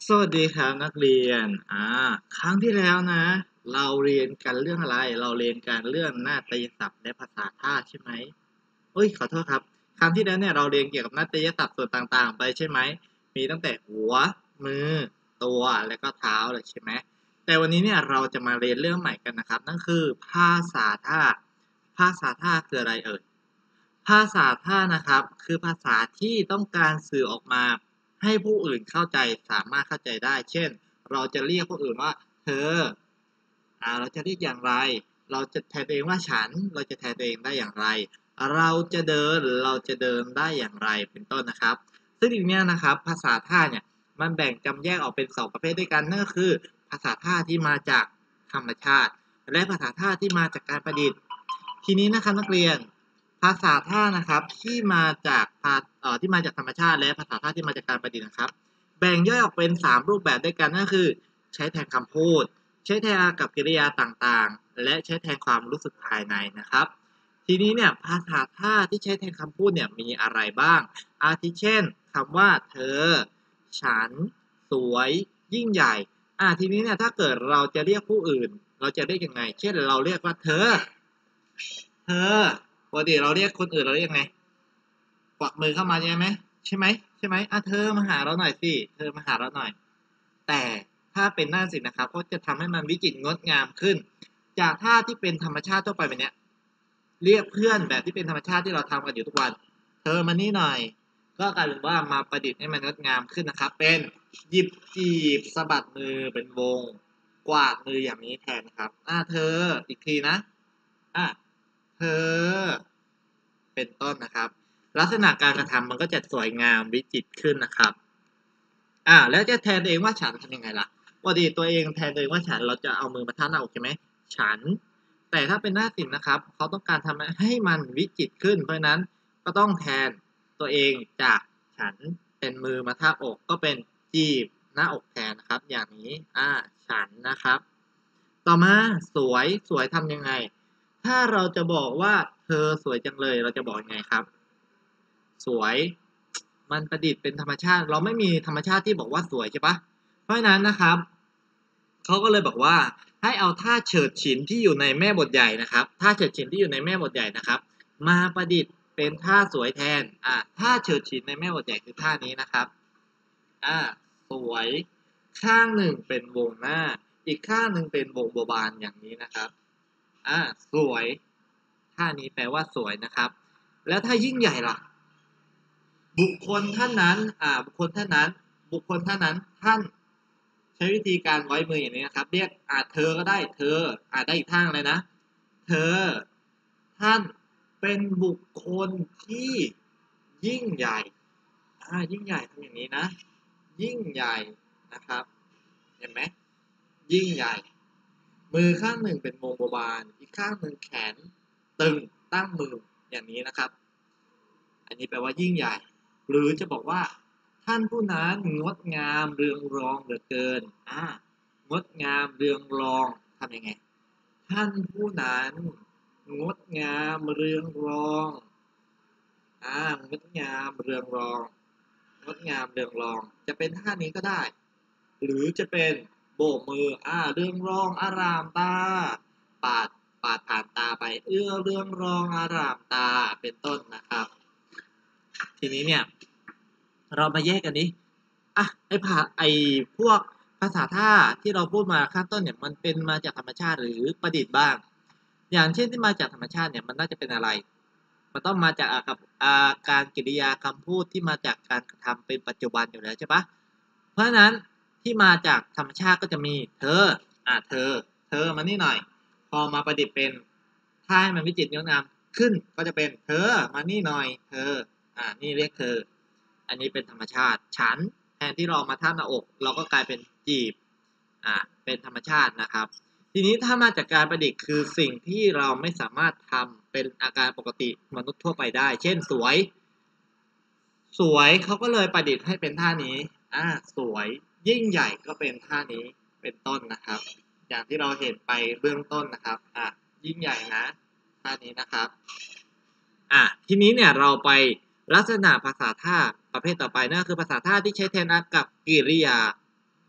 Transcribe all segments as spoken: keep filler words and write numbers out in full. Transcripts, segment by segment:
สวัสดีครับนักเรียนอ่าครั้งที่แล้วนะเราเรียนกันเรื่องอะไร เราเรียนกันเรื่องนาฏยศัพท์และภาษาท่าใช่ไหมเอ้ยขอโทษครับครั้งที่แล้วเนี่ยเราเรียนเกี่ยวกับนาฏยศัพท์ส่วนต่างๆไปใช่ไหมมีตั้งแต่หัวมือตัวและก็เท้าเลยใช่ไหมแต่วันนี้เนี่ยเราจะมาเรียนเรื่องใหม่กันนะครับนั่นคือภาษาท่าภาษาท่าคืออะไรเอ่ย ภาษาท่านะครับคือภาษาที่ต้องการสื่อออกมาให้ผู้อื่นเข้าใจสามารถเข้าใจได้เช่นเราจะเรียกผู้อื่นว่าเธออ่าเราจะเรียกอย่างไรเราจะแทนตัวเองว่าฉันเราจะแทนตัวเองได้อย่างไรเราจะเดินเราจะเดินได้อย่างไรเป็นต้นนะครับซึ่งอีกเนี้ยนะครับภาษาท่าเนี่ยมันแบ่งจำแยกออกเป็นสองประเภทด้วยกันนั่นก็คือภาษาท่าที่มาจากธรรมชาติและภาษาท่าที่มาจากการประดิษฐ์ทีนี้นะครับนักเรียน ภาษาท่านะครับที่มาจากภาเอ่อที่มาจากธรรมชาติและภาษาท่าที่มาจากการประดิษฐ์นะครับแบ่งย่อยออกเป็นสามรูปแบบด้วยกันนั่นคือใช้แทนคำพูดใช้แทนอากับกิริยาต่างๆและใช้แทนความรู้สึกภายในนะครับทีนี้เนี่ยภาษาท่าที่ใช้แทนคำพูดเนี่ยมีอะไรบ้างอาทิเช่นคำว่าเธอฉันสวยยิ่งใหญ่อ่าทีนี้เนี่ยถ้าเกิดเราจะเรียกผู้อื่นเราจะเรียกยังไงเช่นเราเรียกว่าเธอเธอ ปกติเราเรียกคนอื่นเราเรียกไงกวักมือเข้ามาใช่ไหมใช่ไหมใช่ไหมอ่ะเธอมาหาเราหน่อยสิเธอมาหาเราหน่อยแต่ถ้าเป็นนาฏศิลป์นะครับก็จะทำให้มันวิจิตรงดงามขึ้นจากท่าที่เป็นธรรมชาติทั่วไปแบบเนี้ยเรียกเพื่อนแบบที่เป็นธรรมชาติที่เราทำกันอยู่ทุกวันเธอมานี่หน่อยก็กลายเป็นว่ามาประดิษฐ์ให้มันงดงามขึ้นนะครับเป็นหยิบจีบสะบัดมือเป็นวงกวาดมืออย่างนี้แทนครับอ่ะเธออีกทีนะอ่ะเธอ เป็นต้นนะครับลักษณะการกระทำมันก็จะสวยงามวิจิตรขึ้นนะครับอ่าแล้วจะแทนตัวเองว่าฉันทำยังไงล่ะปกติตัวเองแทนตัวเองว่าฉันเราจะเอามือมาทาบหน้าอกใช่ไหมฉันแต่ถ้าเป็นหน้าศิลป์นะครับเขาต้องการทำให้มันวิจิตรขึ้นเพราะนั้นก็ต้องแทนตัวเองจากฉันเป็นมือมาทาบอกก็เป็นจีบหน้าอกแทนนะครับอย่างนี้อ่าฉันนะครับต่อมาสวยสวยทำยังไง ถ้าเราจะบอกว่าเธอสวยจังเลยเราจะบอกยังไงครับสวยมันประดิษฐ์เป็นธรรมชาติเราไม่มีธรรมชาติที่บอกว่าสวยใช่ปะเพราะฉะนั้นนะครับเขาก็เลยบอกว่าให้เอาท่าเฉิดฉินที่อยู่ในแม่บทใหญ่นะครับท่าเฉิดฉินที่อยู่ในแม่บทใหญ่นะครับมาประดิษฐ์เป็นท่าสวยแทนอ่าท่าเฉิดฉินในแม่บทใหญ่คือท่านี้นะครับอ่าสวยข้างหนึ่งเป็นวงหน้าอีกข้างหนึ่งเป็นวงโบบานอย่างนี้นะครับอ่าสวยท่านี้แปลว่าสวยนะครับแล้วถ้ายิ่งใหญ่ล่ะ บุคคลท่านนั้นอ่าบุคคลท่านนั้นบุคคลท่านนั้นท่านใช้วิธีการไว้มืออย่างนี้นะครับเรียกอ่าเธอก็ได้เธออ่าได้อีกทางเลยนะเธอท่านเป็นบุคคลที่ยิ่งใหญ่อ่ายิ่งใหญ่ทำอย่างนี้นะยิ่งใหญ่นะครับเห็นไหมยิ่งใหญ่มือข้างหนึ่งเป็นวงโบบานอีกข้างหนึ่งแขนตึงตั้งมืออย่างนี้นะครับอันนี้แปลว่ายิ่งใหญ่ หรือจะบอกว่าท่านผู้นั้นงดงามเรืองรองเหลือเกินอ่างดงามเรืองรองทำยังไงท่านผู้นั้นงดงามเรืองรองอ่างดงามเรืองรองงดงามเรืองรองจะเป็นท่านี้ก็ได้หรือจะเป็นโบกมืออ่าเรืองรองอารามตาปาดปาดผ่านตาไปเอื้อเรืองรองอารามตาเป็นต้นนะครับทีนี้เนี่ย เรามาแยกกันดิอ่ะไอ้ภาไอ้พวกภาษาท่าที่เราพูดมาข้างต้นเนี่ยมันเป็นมาจากธรรมชาติหรือประดิษฐ์บ้างอย่างเช่นที่มาจากธรรมชาติเนี่ยมันน่าจะเป็นอะไรมันต้องมาจากอากับอาการกริยาคำพูดที่มาจากการกระทำเป็นปัจจุบันอยู่แล้วใช่ปะเพราะฉะนั้นที่มาจากธรรมชาติก็จะมีเธออ่ะเธอเธอมานี่หน่อยพอมาประดิษฐ์เป็นถ้าให้มันวิจิตรงดงามขึ้นก็จะเป็นเธอมานี่หน่อยเธออ่านี่เรียกเธอ อันนี้เป็นธรรมชาติฉันแทนที่เรามาทาบหน้าอกเราก็กลายเป็นจีบอ่าเป็นธรรมชาตินะครับทีนี้ถ้ามาจากการประดิษฐ์คือสิ่งที่เราไม่สามารถทำเป็นอาการปกติมนุษย์ทั่วไปได้เช่นสวยสวยเขาก็เลยประดิษฐ์ให้เป็นท่านี้อ่าสวยยิ่งใหญ่ก็เป็นท่านี้เป็นต้นนะครับอย่างที่เราเห็นไปเบื้องต้นนะครับอ่ายิ่งใหญ่นะท่านี้นะครับอ่ะทีนี้เนี่ยเราไปลักษณะภาษาท่าประเภทต่อไปนั่นคือภาษาท่าที่ใช้แทนอากับกิริยา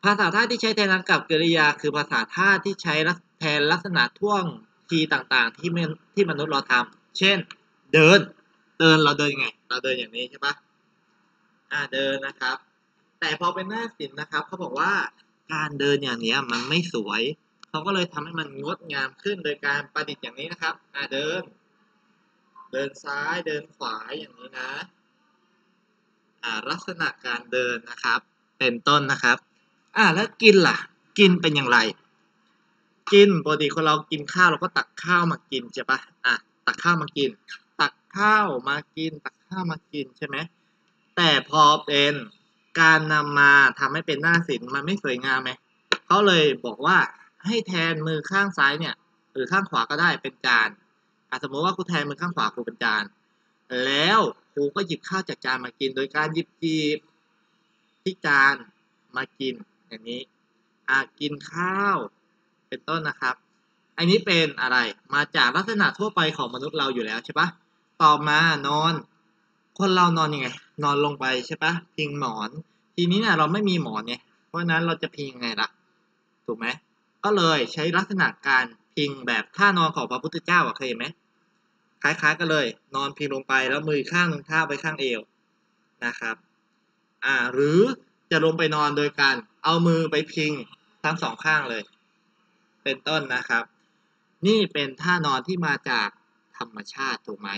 ภาษาท่าที่ใช้แทนอากับกริยาคือภาษาท่าที่ใช้แทนลักษณะท่วงทีต่างๆที่มันที่มนุษย์เราทำเช่นเดินเดินเราเดินยังไงเราเดินอย่างนี้ใช่ปะอ่าเดินนะครับแต่พอเป็นหน้าศิลป์นะครับเขาบอกว่าการเดินอย่างนี้มันไม่สวยเขาก็เลยทำให้มันงดงามขึ้นโดยการประดิษฐ์อย่างนี้นะครับอ่าเดินเดินซ้ายเดินขวาอย่างนี้นะอ่าลักษณะการเดินนะครับเป็นต้นนะครับอ่าแล้วกินล่ะกินเป็นอย่างไรกินปกติคนเรากินข้าวเราก็ตักข้าวมากินใช่ปะอ่ะตักข้าวมากินตักข้าวมากินตักข้าวมากินใช่ไหมแต่พอเป็นการนำมาทำให้เป็นหน้าศิลป์มันไม่สวยงามไหมเขาเลยบอกว่าให้แทนมือข้างซ้ายเนี่ยหรือข้างขวาก็ได้เป็นจานอ่ะสมมติว่าครูแทนมือข้างขวาครูเป็นจานแล้วครูก็หยิบข้าวจากจานมากินโดยการหยิบจีบที่จานมากินอย่างนี้อ่ะกินข้าวเป็นต้นนะครับอันนี้เป็นอะไรมาจากลักษณะทั่วไปของมนุษย์เราอยู่แล้วใช่ปะต่อมานอนคนเรานอนยังไงนอนลงไปใช่ปะพิงหมอนทีนี้เนี่ยเราไม่มีหมอนไงเพราะนั้นเราจะพิงยังไงล่ะถูกไหมก็เลยใช้ลักษณะการพิงแบบท่านอนของพระพุทธเจ้าเคยเห็นไหมคล้ายๆกันเลยนอนพิงลงไปแล้วมือข้างนึงท่าไปข้างเอวนะครับอ่าหรือจะลงไปนอนโดยการเอามือไปพิงทั้งสองข้างเลยเป็นต้นนะครับนี่เป็นท่านอนที่มาจากธรรมชาติถูกไหม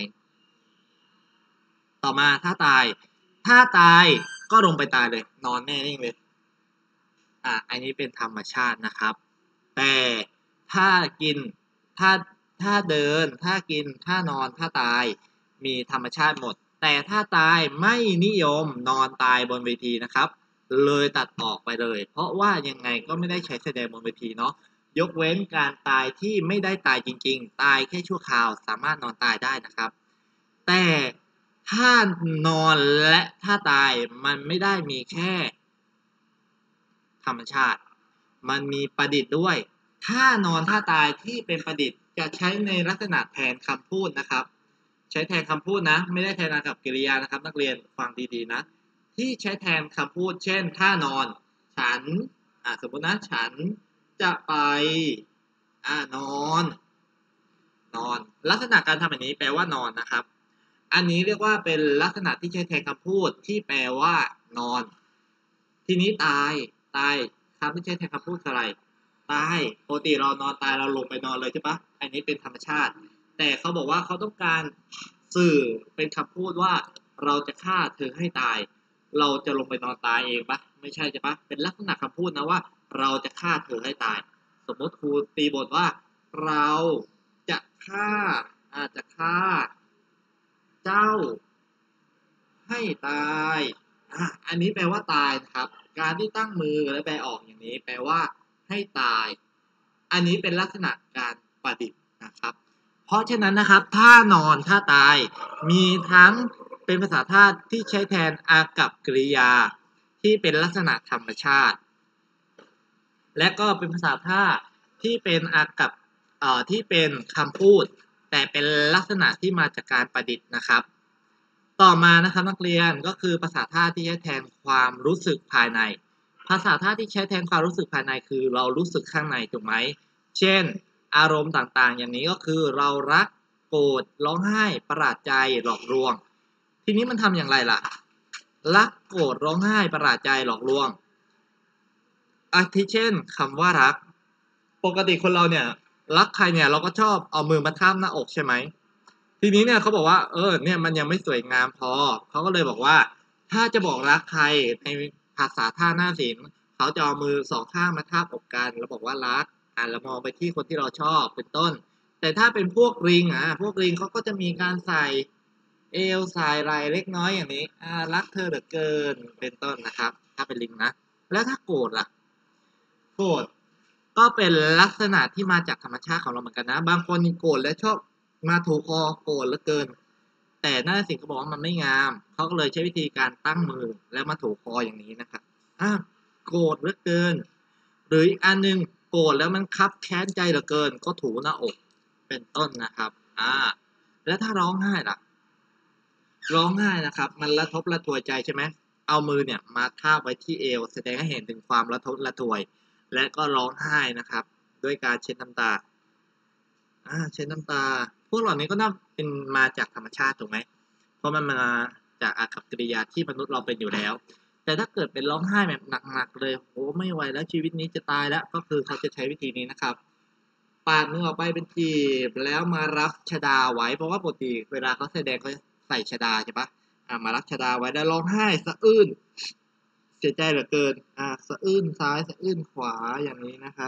ต่อมาถ้าตายถ้าตายก็ลงไปตายเลยนอนแน่นิ่งเลยอ่ะอันนี้เป็นธรรมชาตินะครับแต่ถ้ากินถ้าถ้าเดินถ้ากินถ้านอนถ้าตายมีธรรมชาติหมดแต่ถ้าตายไม่นิยมนอนตายบนเวทีนะครับเลยตัดออกไปเลยเพราะว่ายังไงก็ไม่ได้ใช้แสดงบนเวทีเนาะยกเว้นการตายที่ไม่ได้ตายจริงๆตายแค่ชั่วคราวสามารถนอนตายได้นะครับแต่ถ้านอนและถ้าตายมันไม่ได้มีแค่ธรรมชาติมันมีประดิษฐ์ด้วยถ้านอนถ้าตายที่เป็นประดิษฐ์จะใช้ในลักษณะแทนคำพูดนะครับใช้แทนคำพูดนะไม่ได้แทนอากับกริยานะครับนักเรียนฟังดีๆนะที่ใช้แทนคำพูดเช่นถ้านอนฉันอ่าสมมตินะฉันจะไปอ่านอนนอนลักษณะการทำแบบนี้แปลว่านอนนะครับอันนี้เรียกว่าเป็นลักษณะที่ใช้แทนคำพูดที่แปลว่านอนทีนี้ตายตายคำที่ใช้แทนคำพูดคืออะไรตายปกติเรานอนตายเราลงไปนอนเลยใช่ปะอันนี้เป็นธรรมชาติแต่เขาบอกว่าเขาต้องการสื่อเป็นคำพูดว่าเราจะฆ่าเธอให้ตายเราจะลงไปนอนตายเองปะไม่ใช่ใช่ปะเป็นลักษณะคำพูดนะว่าเราจะฆ่าเธอให้ตายสมมติครูตีบทว่าเราจะฆ่าอาจจะฆ่าเจ้าให้ตายอ่ะอันนี้แปลว่าตายนะครับการที่ตั้งมือและแปลออกอย่างนี้แปลว่าให้ตายอันนี้เป็นลักษณะการประดิษฐ์นะครับเพราะฉะนั้นนะครับท่านอนท่าตายมีทั้งเป็นภาษาธาตุที่ใช้แทนอากับกริยาที่เป็นลักษณะธรรมชาติและก็เป็นภาษาท่าที่เป็นอากับเอ่อที่เป็นคำพูดแต่เป็นลักษณะที่มาจากการประดิษฐ์นะครับต่อมานะครับนักเรียนก็คือภาษาท่าที่ใช้แทนความรู้สึกภายในภาษาท่าที่ใช้แทนความรู้สึกภายในคือเรารู้สึกข้างในถูกไหมเช่นอารมณ์ต่างๆอย่างนี้ก็คือเรารักโกรธร้องไห้ประหลาดใจหลอกลวงทีนี้มันทำอย่างไรล่ะรักโกรธร้องไห้ประหลาดใจหลอกลวงอาทิเช่นคำว่ารักปกติคนเราเนี่ยรักใครเนี่ยเราก็ชอบเอามือมาทาบหน้าอกใช่ไหมทีนี้เนี่ยเขาบอกว่าเออเนี่ยมันยังไม่สวยงามพอเขาก็เลยบอกว่าถ้าจะบอกรักใครในภาษาท่าหน้าศิลป์เขาจะเอามือสองข้างมาทาบอกกันแล้วบอกว่ารักอ่าแล้วมองไปที่คนที่เราชอบเป็นต้นแต่ถ้าเป็นพวกลิงอ่ะพวกลิงเขาก็จะมีการใส่เอวใส่ไหล่เล็กน้อยอย่างนี้อ่ารักเธอเหลือเกินเป็นต้นนะครับถ้าเป็นลิงนะแล้วถ้าโกรธล่ะโกรธก็เป็นลักษณะที่มาจากธรรมชาติของเราเหมือนกันนะบางคนโกรธและชอบมาถูคอโกรธเหลือเกินแต่น่าสิงเขาบอกว่ามันไม่งามเขาก็เลยใช้วิธีการตั้งมือแล้วมาถูคออย่างนี้นะครับอ่ะโกรธเหลือเกินหรืออีกอันนึงโกรธแล้วมันคับแค้นใจเหลือเกินก็ถูหน้าอกเป็นต้นนะครับอ่าแล้วถ้าร้องไห้ล่ะร้องไห้นะครับมันระทบระทวยใจใช่ไหมเอามือเนี่ยมาทาบไว้ที่เอวแสดงให้เห็นถึงความระทมระทวย และก็ร้องไห้นะครับด้วยการเช็ดน้ำตาอ่าเช็ดน้ำตา พวกเหล่านี้ก็น่าเป็นมาจากธรรมชาติถูกไหมเพราะมันมาจากอากัปกิริยาที่มนุษย์เราเป็นอยู่แล้ว แต่ถ้าเกิดเป็นร้องไห้แบบหนักๆเลยโอ้ไม่ไหวแล้วชีวิตนี้จะตายแล้วก็คือเขาจะใช้วิธีนี้นะครับปาดมือออกไปเป็นจีบแล้วมารักชดาไว้เพราะว่าปกติเวลาเขาแสดงเขาใส่ชดาใช่ปะอ่ามารักชดาไว้แล้วร้องไห้สะอื้นเสียใจเหลือเกินอ่าสะอื้นซ้ายสะอื้นขวาอย่างนี้นะครับ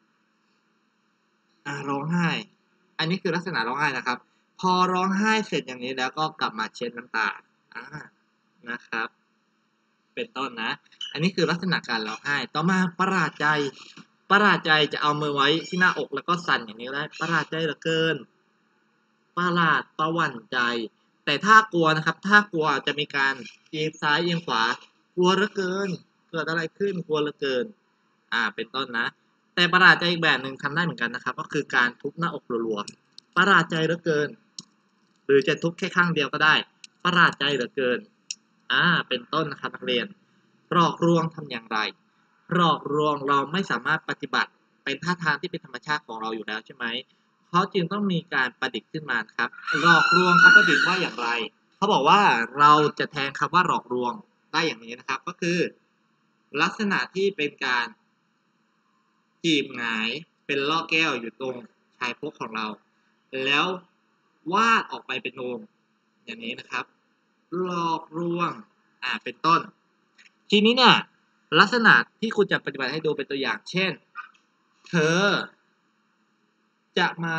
อ่าร้องไห้ อันนี้คือลักษณะร้องไห้นะครับ พอร้องไห้เสร็จอย่างนี้แล้วก็กลับมาเช็ดน้ำตาอ่านะครับ เป็นต้นนะ อันนี้คือลักษณะการร้องไห้ ต่อมาประหลาดใจ ประหลาดใจจะเอามือไว้ที่หน้าอกแล้วก็สั่นอย่างนี้ได้ประหลาดใจเหลือเกิน ประหลาดประหวั่นใจ แต่ถ้ากลัวนะครับ ถ้ากลัวจะมีการเอียงซ้ายเอียงขวา กลัวเหลือเกิน เกิดอะไรขึ้น กลัวเหลือเกิน อ่า เป็นต้นนะ แต่ประหลาดใจอีกแบบหนึ่งทำได้เหมือนกันนะครับ ก็คือการทุบหน้าอกรัวๆประหลาดใจเหลือเกิน หรือจะทุบแค่ข้างเดียวก็ได้ ประหลาดใจเหลือเกิน อ่า เป็นต้นนะครับนักเรียนหลอกลวงทำอย่างไรหลอกลวงเราไม่สามารถปฏิบัติเป็นท่าทางที่เป็นธรรมชาติของเราอยู่แล้วใช่ไหมเขาจึงต้องมีการประดิษฐ์ขึ้นมาครับหลอกลวงเขาประดิษฐ์ว่าอย่างไรเขาบอกว่าเราจะแทนคำว่าหลอกลวงได้อย่างนี้นะครับ ก็คือ ลักษณะที่เป็นการจีบหงายเป็นล่อแก้วอยู่ตรงชายโครงของเรา แล้ววาดออกไปเป็นโอมอย่างนี้นะครับหลอกลวงอ่าเป็นต้น ทีนี้เนี่ยลักษณะที่คุณจะปฏิบัติให้ดูเป็นตัวอย่างเช่นเธอจะมา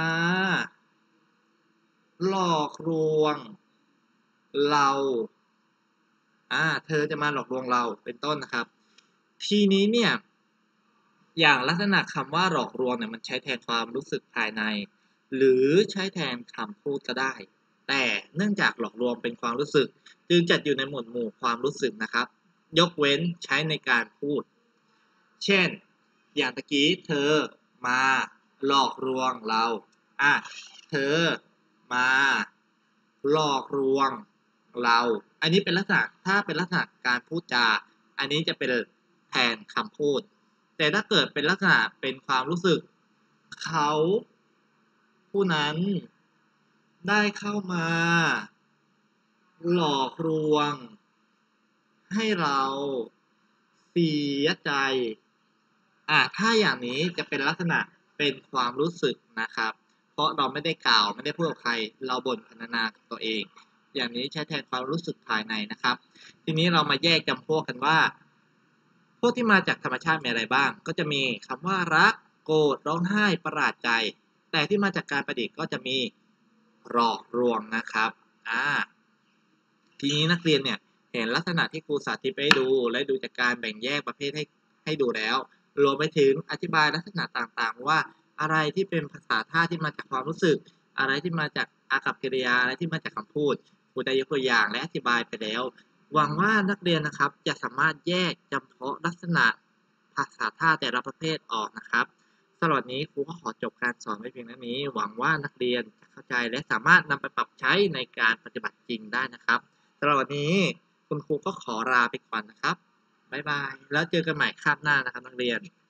หลอกลวงเราอ่าเธอจะมาหลอกลวงเราเป็นต้นนะครับ ทีนี้เนี่ยอย่างลักษณะคำว่าหลอกลวงเนี่ยมันใช้แทนความรู้สึกภายใน หรือใช้แทนคำพูดก็ได้ แต่เนื่องจากหลอกลวงเป็นความรู้สึกจึงจัดอยู่ในหมวดหมู่ความรู้สึกนะครับ ยกเว้นใช้ในการพูด เช่น อย่างตะกี้เธอมาหลอกลวงเราอ่ะเธอมาหลอกลวงเรา อันนี้เป็นลักษณะถ้าเป็นลักษณะการพูดจา อันนี้จะเป็นแทนคำพูด แต่ถ้าเกิดเป็นลักษณะเป็นความรู้สึก เขาผู้นั้นได้เข้ามาหลอกลวงให้เราเสียใจอ่ะถ้าอย่างนี้จะเป็นลักษณะเป็นความรู้สึกนะครับ เพราะเราไม่ได้กล่าวไม่ได้พูดกับใคร เราบ่นพรรณนากับตัวเอง อย่างนี้ใช้แทนความรู้สึกภายในนะครับ ทีนี้เรามาแยกจำพวกกันว่า พวกที่มาจากธรรมชาติมีอะไรบ้าง ก็จะมีคำว่ารัก โกรธ ร้องไห้ ประหลาดใจ แต่ที่มาจากการประดิษฐ์ก็จะมีหลอกลวงนะครับอ่าทีนี้นักเรียนเนี่ยเห็นลักษณะที่ครูสาธิตไปให้ดู และดูจากการแบ่งแยกประเภทให้ให้ดูแล้ว รวมไปถึงอธิบายลักษณะต่างๆว่าอะไรที่เป็นภาษาท่าที่มาจากความรู้สึก อะไรที่มาจากอากัปกิริยา อะไรที่มาจากคำพูดครูได้ยกตัวอย่างและอธิบายไปแล้ว หวังว่านักเรียนนะครับจะสามารถแยกจำเพาะลักษณะภาษาท่าแต่ละประเภทออกนะครับสำหรับวันนี้ครูก็ขอจบการสอนไว้เพียงเท่านี้ หวังว่านักเรียนจะเข้าใจและสามารถนำไปปรับใช้ในการปฏิบัติจริงได้นะครับสำหรับวันนี้คุณครูก็ขอลาไปก่อนนะครับบ๊ายบายแล้วเจอกันใหม่คาบหน้านะครับนักเรียน